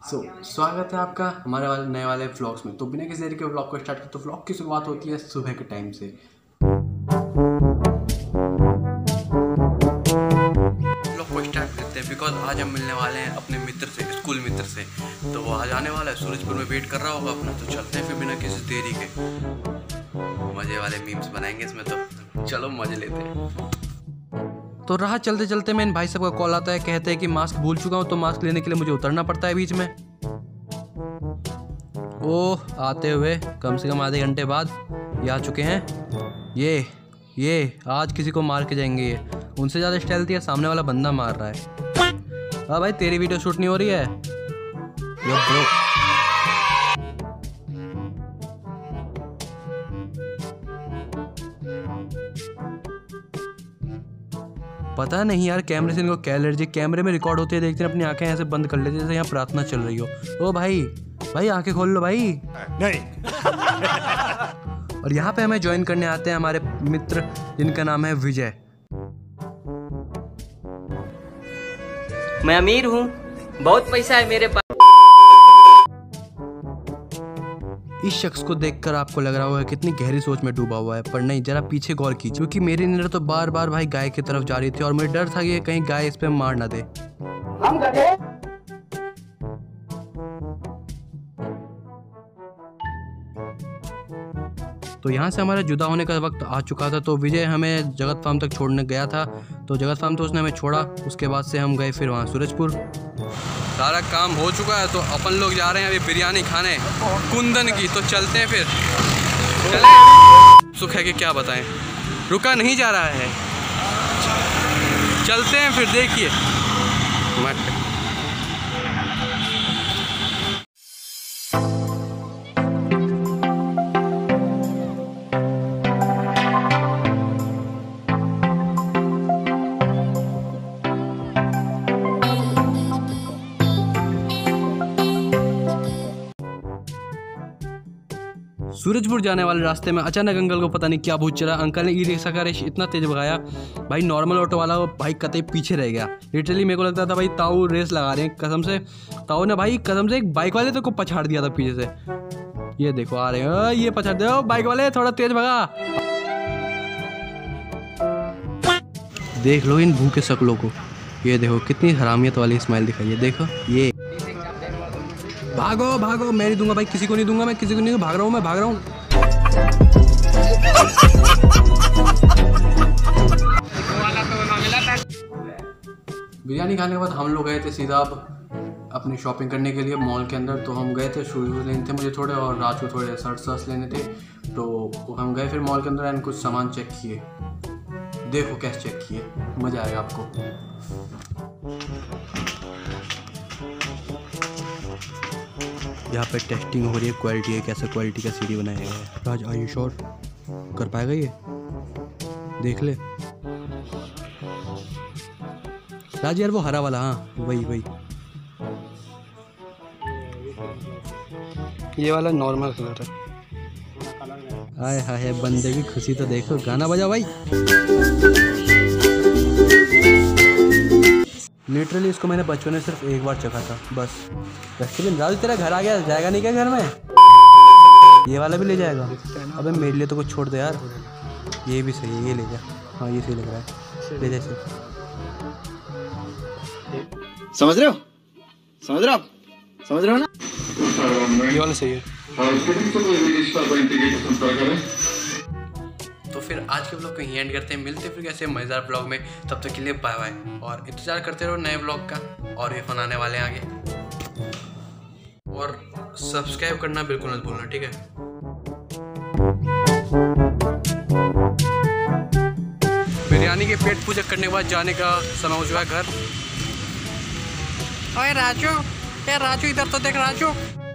स्वागत है आपका हमारे नए वाले व्लॉग्स में। तो बिना किसी देरी के व्लॉग को स्टार्ट करते तो व्लॉग की शुरुआत होती है सुबह के टाइम से। व्लॉग को स्टार्ट करते हैं बिकॉज आज हम मिलने वाले हैं अपने मित्र से, स्कूल मित्र से। तो वो आज आने वाला है, सूरजपुर में वेट कर रहा होगा अपना। तो चलते हैं फिर बिना किसी देरी के, मज़े वाले मीम्स बनाएंगे इसमें। तो चलो मज़े लेते हैं। तो राह चलते चलते मैं इन भाई साहब का कॉल आता है, कहते हैं कि मास्क भूल चुका हूँ, तो मास्क लेने के लिए मुझे उतरना पड़ता है बीच में। ओह, आते हुए कम से कम आधे घंटे बाद ये आ चुके हैं। ये आज किसी को मार के जाएंगे। ये उनसे ज़्यादा स्टाइल दिया, सामने वाला बंदा मार रहा है। हाँ भाई, तेरी वीडियो शूट नहीं हो रही है यो ब्रो। पता नहीं यार, कैमरे से इनको क्या एलर्जी। कैमरे में रिकॉर्ड होते हैं, देखते हैं अपनी आंखें ऐसे बंद कर लेते हैं जैसे यहाँ प्रार्थना चल रही हो। ओ भाई आंखें खोल लो भाई। नहीं। और यहाँ पे हमें ज्वाइन करने आते हैं हमारे मित्र जिनका नाम है विजय। मैं अमीर हूँ, बहुत पैसा है मेरे पास। इस शख्स को देखकर आपको लग रहा होगा कितनी गहरी सोच में डूबा हुआ है, पर नहीं, जरा पीछे गौर कीजिए। क्योंकि मेरी नजर तो बार बार भाई गाय की तरफ जा रही थी और मुझे डर था कि कहीं गाय इस पे मार ना दे। हम गधे। तो यहाँ से हमारा जुदा होने का वक्त आ चुका था। तो विजय हमें जगत फार्म तक छोड़ने गया था। तो जगत फार्म तो उसने हमें छोड़ा, उसके बाद से हम गए फिर वहाँ सूरजपुर। सारा काम हो चुका है, तो अपन लोग जा रहे हैं अभी बिरयानी खाने कुंदन की। तो चलते हैं फिर, चले। सुख है कि क्या बताएं, रुका नहीं जा रहा है। चलते हैं फिर, देखिए मत। सूरजपुर जाने वाले रास्ते में अचानक अंकल को पता नहीं क्या भूत चला। अंकल ने ई रिक्शा का रेस इतना तेज भगाया भाई, नॉर्मल ऑटो वाला भाई कतई पीछे रह गया। लिटरली मेरे को लगता था भाई ताऊ रेस लगा रहे हैं कसम से। ताऊ ने भाई कसम से एक बाइक वाले तो को पछाड़ दिया था पीछे से। ये देखो आ रहे हैं, ये पछाड़ दो बाइक वाले, थोड़ा तेज भगा। देख लो इन भूखे शक्लों को, ये देखो कितनी हरामियत वाली स्माइल दिखाई है। देखो ये, भागो भागो, मैं नहीं दूंगा भाई, किसी को नहीं दूंगा, मैं किसी को नहीं दूंगा। भाग रहा हूँ, मैं भाग रहा हूँ। बिरयानी खाने के बाद हम लोग गए थे सीधा अपनी शॉपिंग करने के लिए मॉल के अंदर। तो हम गए थे, शूज लेने थे मुझे थोड़े, और रात को थोड़े शर्ट्स लेने थे। तो हम गए फिर मॉल के अंदर एंड कुछ सामान चेक किए। देखो कैसे चेक किए, मज़ा आएगा आपको। यहाँ पे टेस्टिंग हो रही है, क्वालिटी है, कैसा क्वालिटी का सीडी बनाया गया है। राज, आर यू श्योर कर पाएगा ये? देख ले राज यार, वो हरा वाला, हाँ वही। ये वाला नॉर्मल कलर है। आए हाय, बंदे की खुशी तो देखो। गाना बजा भाई। लिटरली इसको मैंने बचपन में सिर्फ एक बार चखा था बस। डस्टबिन राजू, तेरा घर आ गया, जाएगा नहीं क्या घर में? ये वाला भी ले जाएगा? अबे मेरे लिए तो कुछ छोड़ दे यार। ये भी सही है, ये ले जा। हाँ ये सही लग रहा है, ले जैसे। समझ रहे हो ना? ये वाला सही है। तो फिर आज के ब्लॉग को यहीं एंड करते हैं। मिलते हैं फिर कैसे मज़ेदार ब्लॉग में, तब तक के लिए बाय बाय। और इंतज़ार करते रहो नए ब्लॉग का, और ये फन आने वाले हैं आगे। और सब्सक्राइब करना बिल्कुल मत भूलना, ठीक है? बिरयानी के पेट पूजा करने के बाद जाने का समय हो चुका है घर। ओए राजू, इधर तो देख राजू।